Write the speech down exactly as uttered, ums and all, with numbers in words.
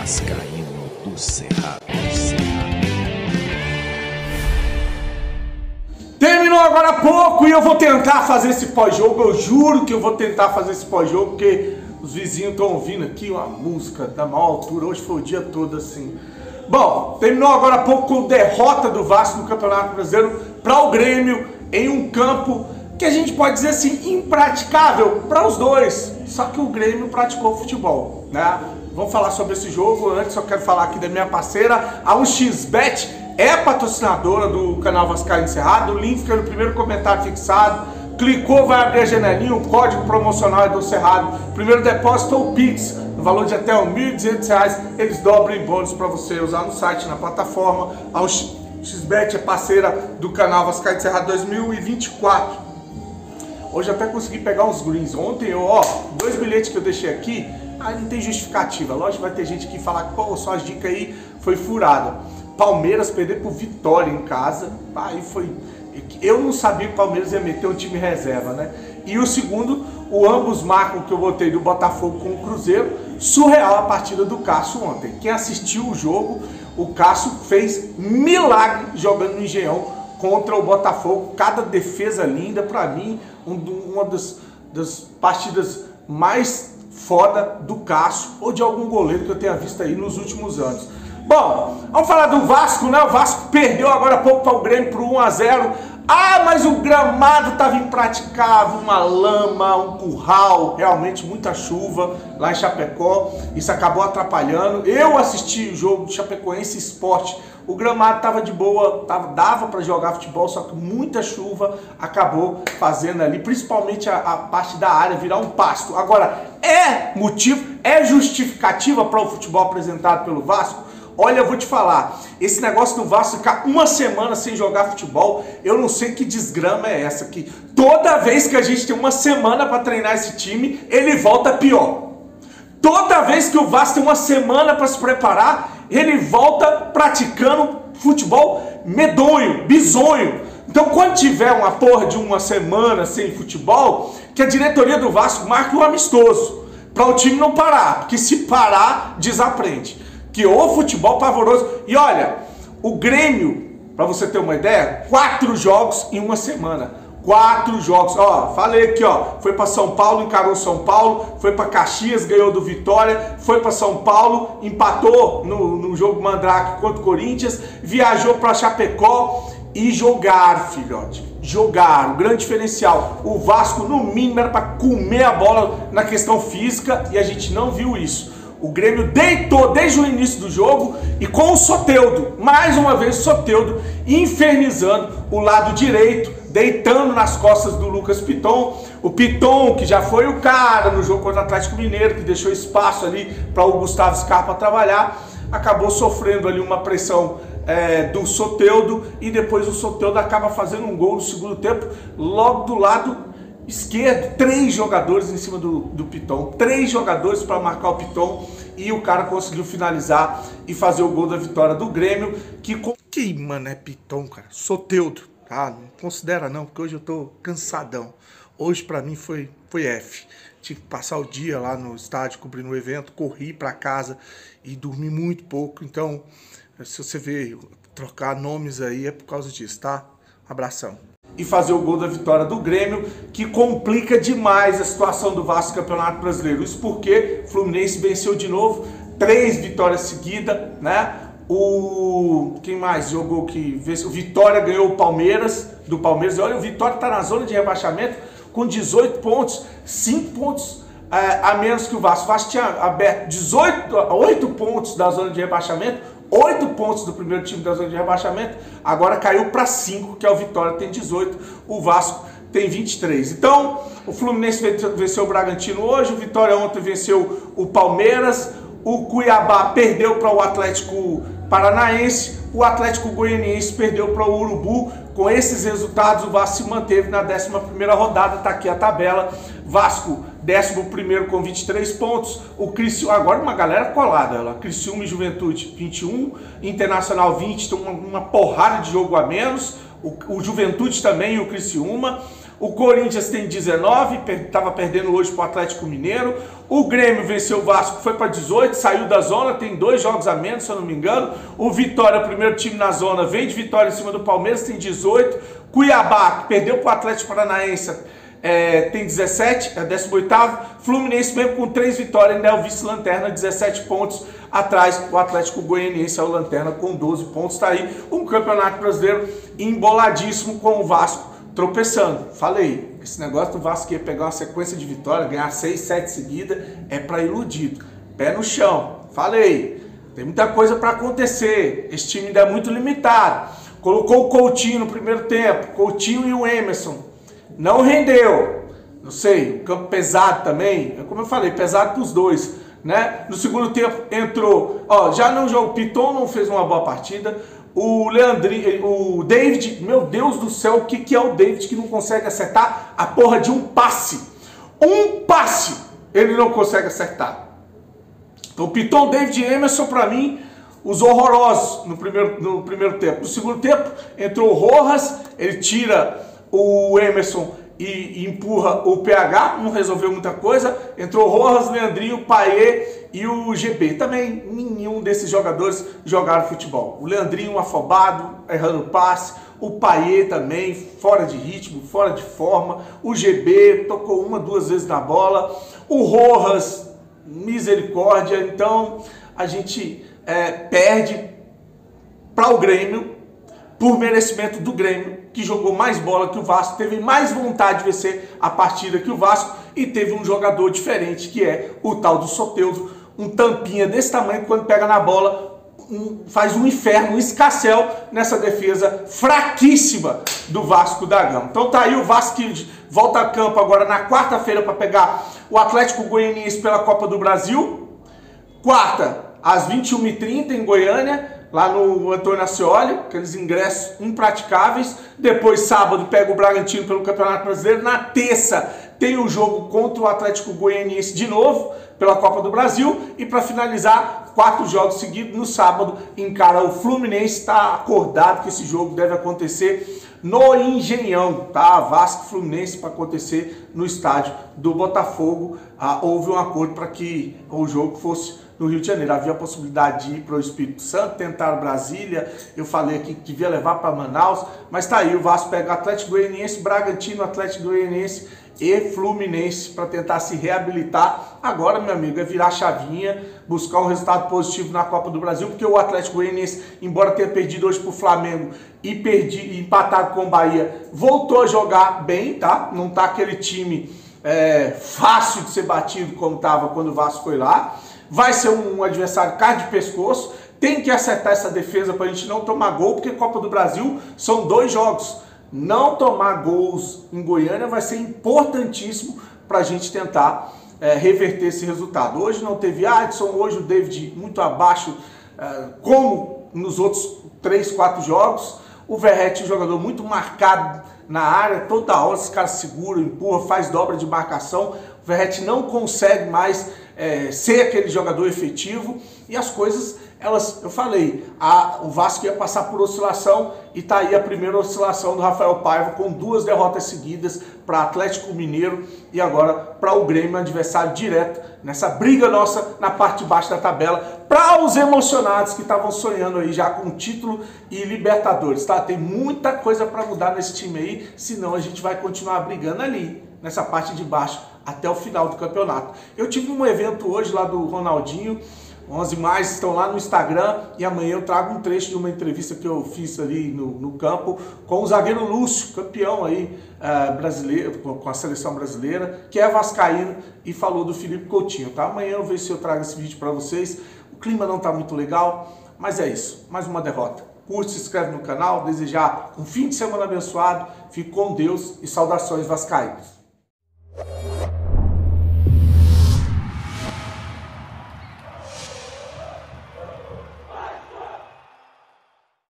Vascaíno do Cerrado. Terminou agora há pouco e eu vou tentar fazer esse pós-jogo. Eu juro que eu vou tentar fazer esse pós-jogo, porque os vizinhos estão ouvindo aqui uma música da maior altura. Hoje foi o dia todo assim. Bom, terminou agora há pouco com derrota do Vasco no Campeonato Brasileiro para o Grêmio em um campo que a gente pode dizer assim, impraticável para os dois. Só que o Grêmio praticou futebol, né? Vamos falar sobre esse jogo. Antes eu quero falar aqui da minha parceira, a um x bet é patrocinadora do canal Vascaíno Cerrado. O link fica no primeiro comentário fixado. Clicou, vai abrir a janelinha, o código promocional é do Cerrado. Primeiro depósito ou Pix, no valor de até mil e duzentos reais, eles dobram em bônus para você usar no site, na plataforma. A x bet é parceira do canal Vascaíno Cerrado dois mil e vinte e quatro. Hoje até consegui pegar uns greens. Ontem, eu, ó, dois bilhetes que eu deixei aqui, aí não tem justificativa. Lógico, vai ter gente que falar que, pô, só as dicas aí foi furada. Palmeiras perder por Vitória em casa, aí foi... Eu não sabia que o Palmeiras ia meter um time reserva, né? E o segundo, o ambos marcam que eu botei do Botafogo com o Cruzeiro. Surreal a partida do Cássio ontem. Quem assistiu o jogo, o Cássio fez milagre jogando no Engenhão contra o Botafogo. Cada defesa linda, pra mim, um, uma das, das partidas mais foda do Cássio ou de algum goleiro que eu tenha visto aí nos últimos anos. Bom, vamos falar do Vasco, né? O Vasco perdeu agora há pouco para o Grêmio por um a zero. Ah, mas o gramado estava impraticável, uma lama, um curral, realmente muita chuva lá em Chapecó. Isso acabou atrapalhando. Eu assisti o jogo do Chapecoense Sport. O gramado estava de boa, tava, dava para jogar futebol, só que muita chuva acabou fazendo ali, principalmente a, a parte da área virar um pasto. Agora, é motivo, é justificativa para o futebol apresentado pelo Vasco? Olha, eu vou te falar, esse negócio do Vasco ficar uma semana sem jogar futebol, eu não sei que desgrama é essa, que toda vez que a gente tem uma semana para treinar esse time, ele volta pior. Toda vez que o Vasco tem uma semana para se preparar, ele volta praticando futebol medonho, bizonho. Então quando tiver uma porra de uma semana sem futebol, que a diretoria do Vasco marque um amistoso, para o time não parar, porque se parar, desaprende. Que o futebol pavoroso. E olha, o Grêmio, para você ter uma ideia, quatro jogos em uma semana. Quatro jogos. Ó, falei aqui, ó. Foi para São Paulo, encarou São Paulo. Foi para Caxias, ganhou do Vitória. Foi para São Paulo, empatou no, no jogo Mandrake contra o Corinthians. Viajou para Chapecó e jogar, filhote. Jogar. O grande diferencial. O Vasco, no mínimo, era para comer a bola na questão física e a gente não viu isso. O Grêmio deitou desde o início do jogo e com o Soteldo, mais uma vez o Soteldo, infernizando o lado direito, deitando nas costas do Lucas Piton. O Piton, que já foi o cara no jogo contra o Atlético Mineiro, que deixou espaço ali para o Gustavo Scarpa trabalhar, acabou sofrendo ali uma pressão é, do Soteldo e depois o Soteldo acaba fazendo um gol no segundo tempo, logo do lado esquerdo, três jogadores em cima do, do Piton, três jogadores para marcar o Piton e o cara conseguiu finalizar e fazer o gol da vitória do Grêmio. Que, que mano, é Piton, cara? Soteldo, tá? Não considera não, porque hoje eu tô cansadão. Hoje para mim foi, foi F. Tive que passar o dia lá no estádio cobrindo o evento, corri para casa e dormi muito pouco. Então, se você vê trocar nomes aí é por causa disso, tá? Abração. E fazer o gol da vitória do Grêmio, que complica demais a situação do Vasco no Campeonato Brasileiro. Isso porque o Fluminense venceu de novo, três vitórias seguidas, né? O quem mais jogou que venceu? O Vitória ganhou o Palmeiras, do Palmeiras. E olha, o Vitória está na zona de rebaixamento com dezoito pontos, cinco pontos é, a menos que o Vasco. O Vasco tinha aberto dezoito, oito pontos da zona de rebaixamento, oito pontos do primeiro time da zona de rebaixamento, agora caiu para cinco, que é o Vitória, tem dezoito, o Vasco tem vinte e três. Então, o Fluminense venceu o Bragantino hoje, o Vitória ontem venceu o Palmeiras, o Cuiabá perdeu para o Atlético Paranaense, o Atlético Goianiense perdeu para o Urubu. Com esses resultados, o Vasco se manteve na décima primeira rodada, está aqui a tabela. Vasco, décimo primeiro com vinte e três pontos. O Criciúma, agora uma galera colada, ela. Criciúma e Juventude vinte e um, Internacional vinte, tem uma, uma porrada de jogo a menos. O, o Juventude também e o Criciúma. O Corinthians tem dezenove, estava perdendo hoje para o Atlético Mineiro. O Grêmio venceu o Vasco, foi para dezoito, saiu da zona, tem dois jogos a menos, se eu não me engano. O Vitória, o primeiro time na zona, vem de vitória em cima do Palmeiras, tem dezoito. Cuiabá, que perdeu para o Atlético Paranaense, é, tem dezessete, é décimo oitavo. Fluminense, mesmo com três vitórias, ainda é o vice-lanterna, dezessete pontos atrás. O Atlético Goianiense é o lanterna com doze pontos. Está aí um campeonato brasileiro emboladíssimo com o Vasco tropeçando. Falei, esse negócio do Vasco ia pegar uma sequência de vitórias, ganhar seis, sete seguidas, é para iludido. Pé no chão. Falei, tem muita coisa para acontecer. Esse time ainda é muito limitado. Colocou o Coutinho no primeiro tempo, Coutinho e o Emerson. Não rendeu. Não sei, o campo pesado também, como eu falei, pesado para os dois, né? No segundo tempo entrou, ó, já não jogou, o Piton não fez uma boa partida. O Leandrinho, o David, meu Deus do céu, o que, que é o David que não consegue acertar a porra de um passe? Um passe ele não consegue acertar. Então, Piton, David e Emerson, para mim, os horrorosos no primeiro, no primeiro tempo. No segundo tempo, entrou o Rojas, ele tira o Emerson e, e empurra o P H, não resolveu muita coisa. Entrou o Rojas, Leandrinho, Payet e o G B. Também nenhum desses jogadores jogaram futebol. O Leandrinho afobado, errando passe. O Payet também, fora de ritmo, fora de forma. O G B tocou uma, duas vezes na bola. O Rojas, misericórdia. Então, a gente é, perde para o Grêmio, por merecimento do Grêmio, que jogou mais bola que o Vasco, teve mais vontade de vencer a partida que o Vasco e teve um jogador diferente, que é o tal do Soteldo, um tampinha desse tamanho, quando pega na bola, um, faz um inferno, um escarcéu nessa defesa fraquíssima do Vasco da Gama. Então tá aí o Vasco que volta a campo agora na quarta-feira para pegar o Atlético Goianiense pela Copa do Brasil. Quarta, às vinte e uma e trinta em Goiânia, lá no Antônio Ascioli, aqueles ingressos impraticáveis. Depois, sábado, pega o Bragantino pelo Campeonato Brasileiro. Na terça, tem o jogo contra o Atlético Goianiense de novo, pela Copa do Brasil. E para finalizar, quatro jogos seguidos. No sábado, encara o Fluminense. Está acordado que esse jogo deve acontecer no Engenhão, tá? Vasco e Fluminense para acontecer no estádio do Botafogo. Ah, houve um acordo para que o jogo fosse no Rio de Janeiro. Havia a possibilidade de ir para o Espírito Santo, tentar Brasília. Eu falei aqui que devia levar para Manaus, mas tá aí, o Vasco pega Atlético Goianiense, Bragantino, Atlético Goianiense e Fluminense para tentar se reabilitar. Agora, meu amigo, é virar a chavinha, buscar um resultado positivo na Copa do Brasil, porque o Atlético Goianiense, embora tenha perdido hoje para o Flamengo e perdi, empatado com o Bahia, voltou a jogar bem, tá? Não tá aquele time é, fácil de ser batido como estava quando o Vasco foi lá. Vai ser um adversário carne de pescoço. Tem que acertar essa defesa para a gente não tomar gol, porque Copa do Brasil são dois jogos. Não tomar gols em Goiânia vai ser importantíssimo para a gente tentar é, reverter esse resultado. Hoje não teve Adson, hoje o David muito abaixo, é, como nos outros três, quatro jogos. O Verratti, um jogador muito marcado na área, toda hora esse cara segura, empurra, faz dobra de marcação. O Verratti não consegue mais é, ser aquele jogador efetivo e as coisas, elas, eu falei, a, o Vasco ia passar por oscilação e tá aí a primeira oscilação do Rafael Paiva com duas derrotas seguidas para Atlético Mineiro e agora para o Grêmio, adversário direto nessa briga nossa na parte de baixo da tabela, para os emocionados que estavam sonhando aí já com título e Libertadores, tá? Tem muita coisa para mudar nesse time aí, senão a gente vai continuar brigando ali nessa parte de baixo até o final do campeonato. Eu tive um evento hoje lá do Ronaldinho, as imagens estão lá no Instagram e amanhã eu trago um trecho de uma entrevista que eu fiz ali no, no campo com o zagueiro Lúcio, campeão aí uh, brasileiro, com a seleção brasileira, que é vascaíno e falou do Felipe Coutinho, tá? Amanhã eu vejo se eu trago esse vídeo para vocês. O clima não tá muito legal, mas é isso, mais uma derrota. Curte, se inscreve no canal, desejar um fim de semana abençoado, fique com Deus e saudações vascaínas.